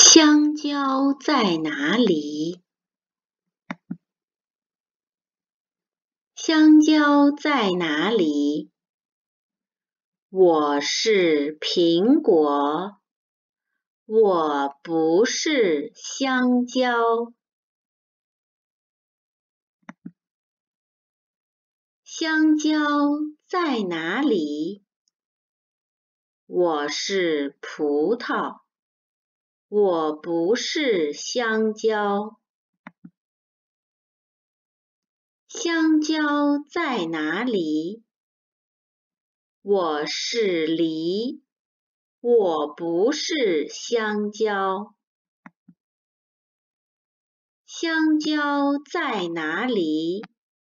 香蕉在哪里？香蕉在哪里？我是苹果，我不是香蕉。香蕉在哪里？我是葡萄，我不是香蕉。香蕉在哪里？我是梨，我不是香蕉。香蕉在哪里？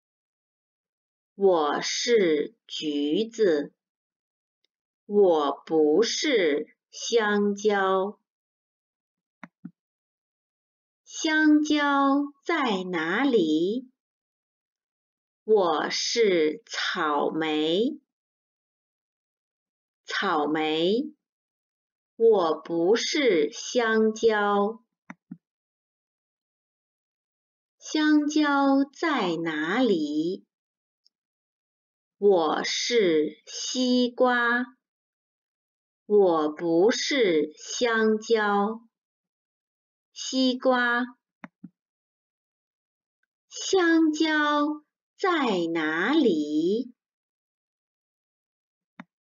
我是橘子，我不是香蕉。香蕉在哪里？我是草莓，草莓，我不是香蕉。香蕉在哪里？我是西瓜，我不是香蕉。西瓜，香蕉在哪里？